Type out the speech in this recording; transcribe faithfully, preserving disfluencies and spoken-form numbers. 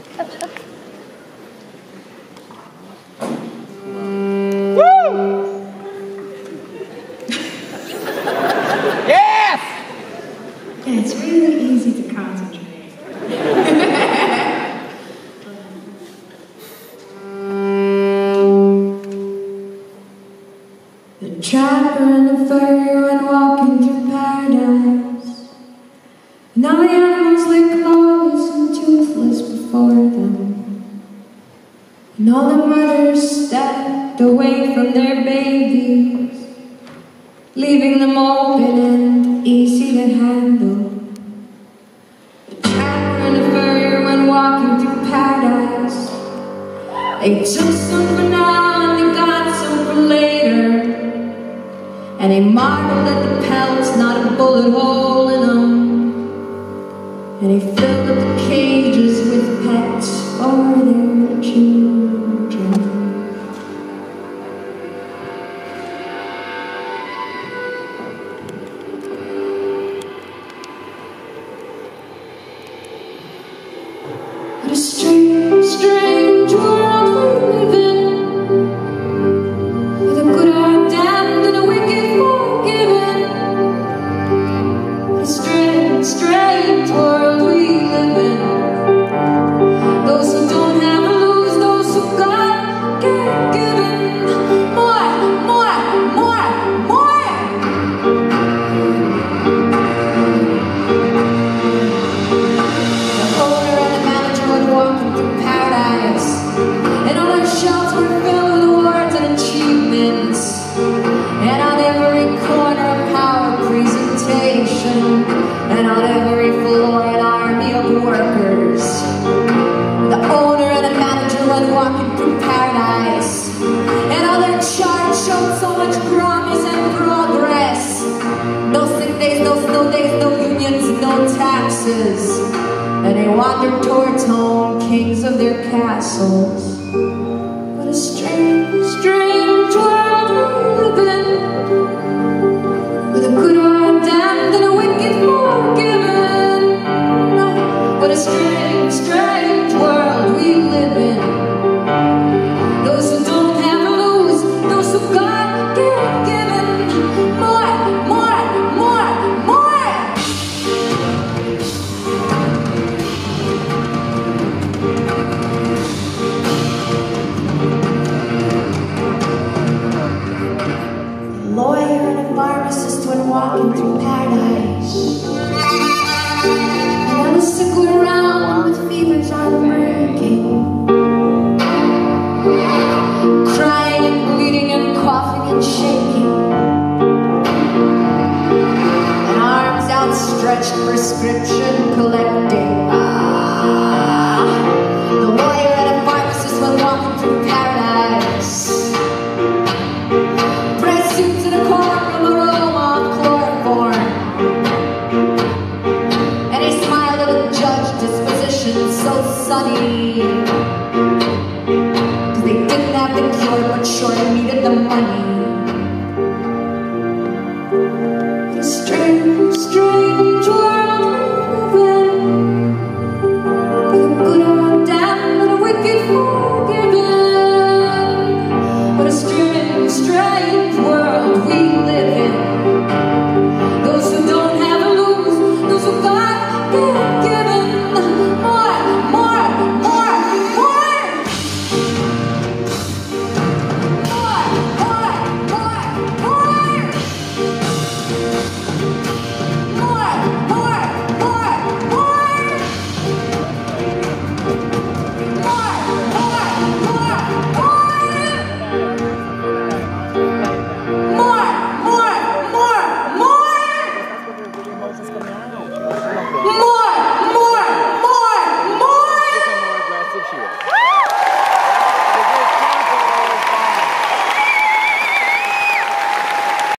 Yes! Yeah, it's really easy to concentrate. The trapper and the furrier went walking through paradise, and all the animals lay clawless and toothless before them, and all the mothers stepped away from their babies, leaving them open and easy to handle. The trapper and the furrier went walking through paradise. They took some for now and they got some for later, and they marveled at the pelts, not a bullet hole in them, and they filled up the cages with pets for their children. What a strange, strange world we live in, where the good are damned and the wicked forgiven. What a strange, strange world we live in. Those who don't have lose, those who got get given. More, more, more, more. The owner and the manager went walking through paradise, and all their shelves were filled with awards and achievements, and on every corner a power presentation, and on every floor an army of workers. The owner and the manager went walking through paradise, and all their charts showed so much promise and progress. No sick days, no snow days, no unions, no taxes. And they wandered towards home, kings of their castles. What a strange, strange world we live in, where the good are damned and the wicked forgiven. What a strange, strange world we live in. Those who don't have lose, those who got get given. More, more, more, more. A lawyer and a pharmacist went walking through paradise, and on the sick went around with fevers unbreaking, crying and bleeding and coughing and shaking, and arms outstretched, prescription collecting. Ah, the lawyer and a pharmacist went walking through paradise, dressed suits in a courtroom, aroma of chloroform, and he smiled at a judge, disposition so sunny, 'cause they didn't have the cure but sure needed the money.